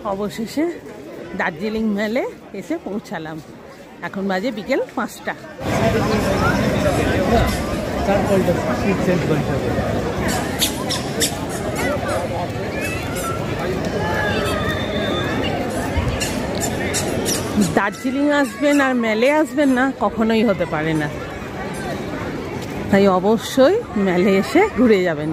অবশেষে দার্জিলিং মেলে এসে পৌঁছালাম। এখন বাজে বিকেল 5টা। দার্জিলিং আসবেন আর মেলে আসবেন না, কখনোই হতে পারে না। তাই অবশ্যই মেলে এসে ঘুরে যাবেন।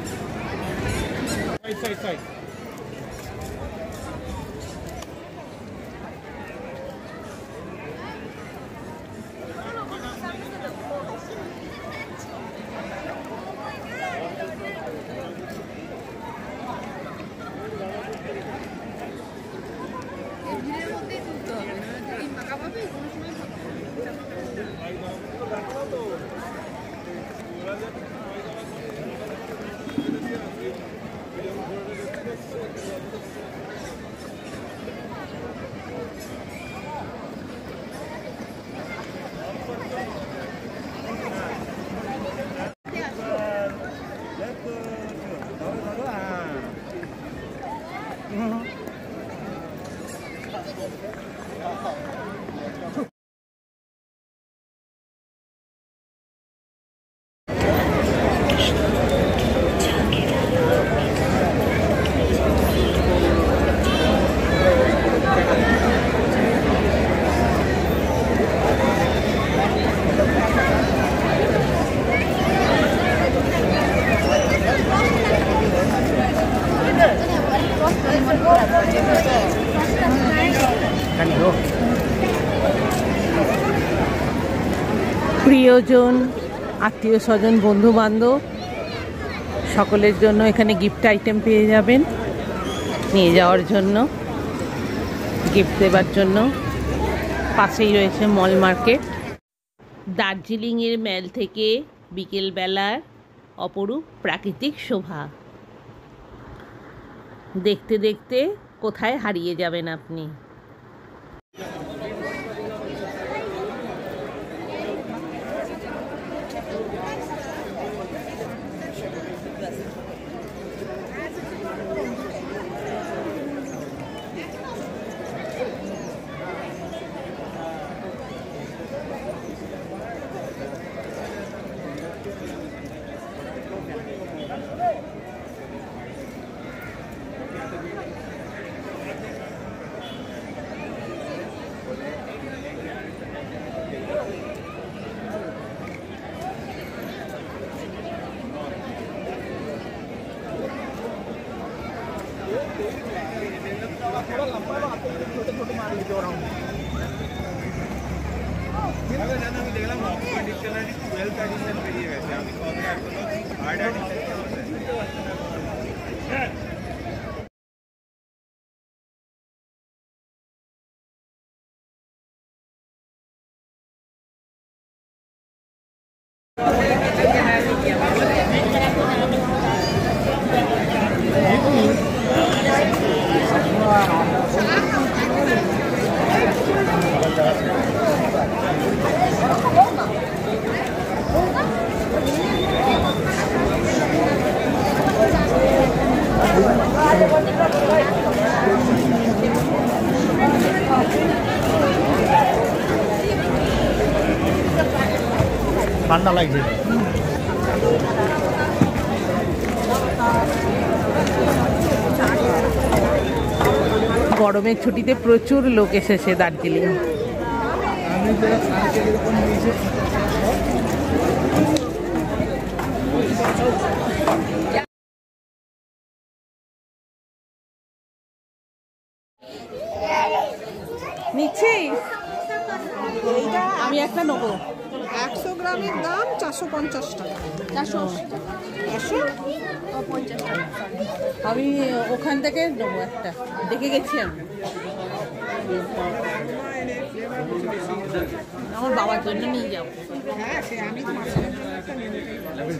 প্রিয়জন, আত্মীয় স্বজন, বন্ধু বান্ধব সকলের জন্য এখানে গিফট আইটেম পেয়ে যাবেন, নিয়ে যাওয়ার জন্য, গিফট দেবার জন্য। পাশেই রয়েছে মল মার্কেট। দার্জিলিংয়ের মেল থেকে বিকেলবেলার অপরূপ প্রাকৃতিক শোভা দেখতে দেখতে কোথায় হারিয়ে যাবেন আপনি। ঠান্ডা লাগছে। গরমের ছুটিতে প্রচুর লোক এসেছে দার্জিলিং। নিচ্ছিস? আমি একটা নেবো। 100 গ্রামের দাম 450 টাকা। 450 টাকা। আমি ওখান থেকে নেবো একটা, দেখে গেছি আমি। আমার বাবার জন্য নিয়ে যাবো। হ্যাঁ, সে আমি তো মাছের জন্য একটা নিয়ে নিতে।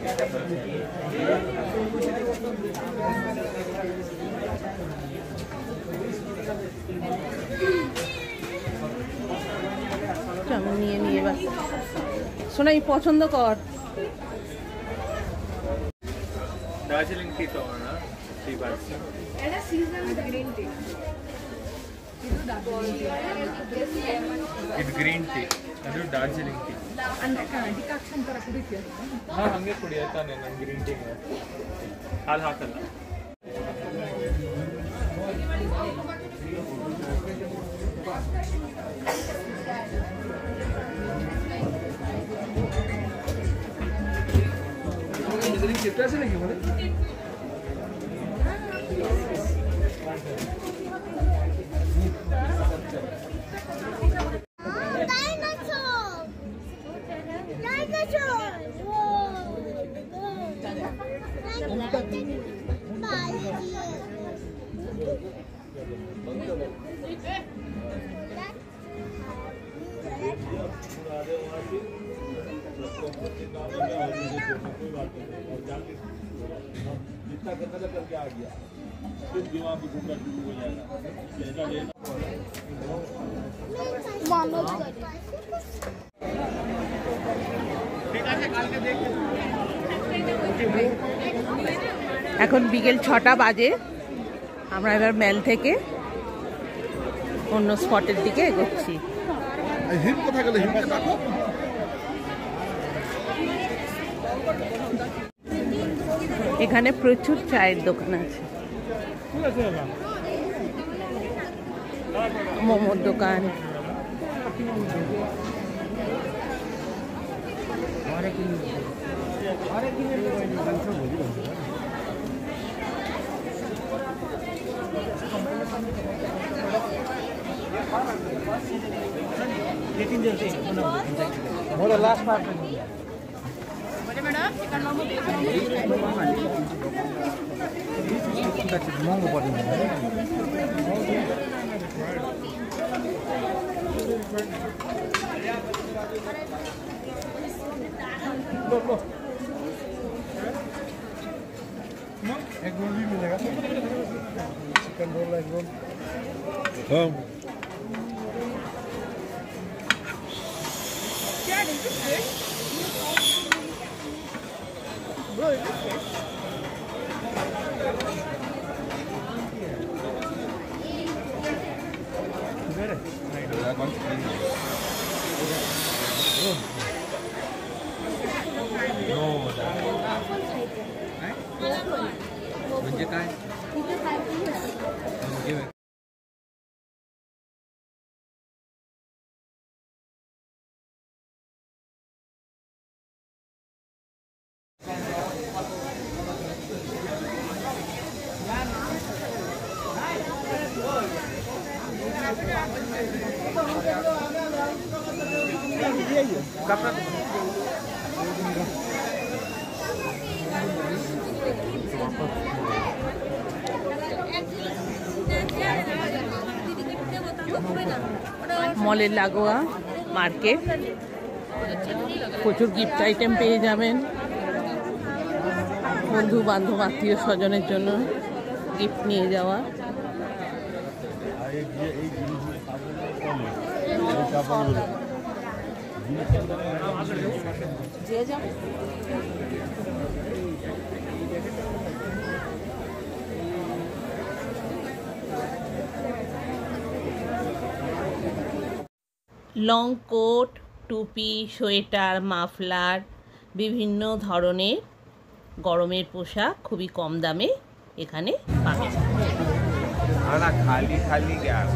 নিয়ে নিয়ে এবার সোনাই পছন্দ কর। দার্জিলিং টি তো না, টি বাস। এটা সিজনাল গ্রিন টি। ಇದು ಗ್ರೀನ್ ಟೀ, ಅದು ಡಾರ್ಜಿಲಿಂಗ್ ಟೀ. ಹಾಂ ಹಂಗೆ ಕುಡಿ ಆಯ್ತಾನೆ. ನಾನು ಗ್ರೀನ್ ಟೀ ಹಾಲು ಹಾಕಲ್ಲ. এখন বিকেল 6টা বাজে। আমরা এবার মেল থেকে অন্য স্পটের দিকে এগোচ্ছি। এখানে প্রচুর চায়ের দোকান আছে, মোমোর দোকান। एक रोल भी मिलेगा, चिकन रोल, एग रोल। हाँ म्हणजे काय মলের লাগোয়া মার্কেট, প্রচুর গিফট আইটেম পেয়ে যাবেন। বন্ধু বান্ধব আত্মীয় স্বজনের জন্য গিফট নিয়ে যাওয়া। লং কোট, টুপি, সোয়েটার, মাফলার, বিভিন্ন ধরনের গরমের পোশাক খুবই কম দামে এখানে পাবেন। খালি খালি গ্যাস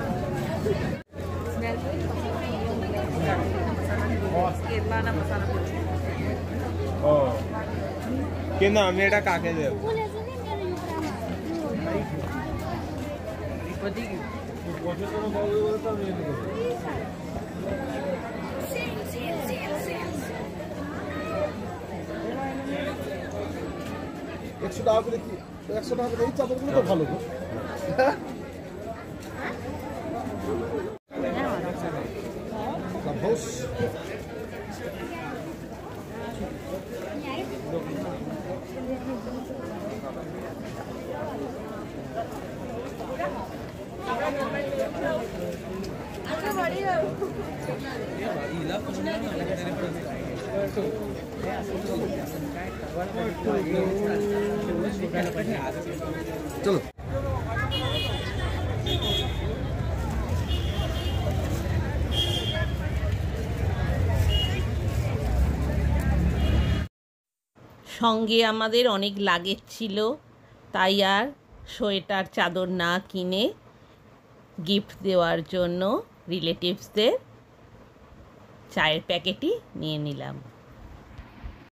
Irlanda masana putih. কিন্তু আমি এটা কাকে দেব? $100 করে কি? $100 করে এই চাদরগুলো তো ভালো গো। Vamos. चलो সঙ্গে আমাদের অনেক লাগেজ ছিল, তাই আর সোয়েটার চাদর না কিনে গিফট দেওয়ার জন্য রিলেটিভসদের চায়ের প্যাকেটই নিয়ে নিলাম।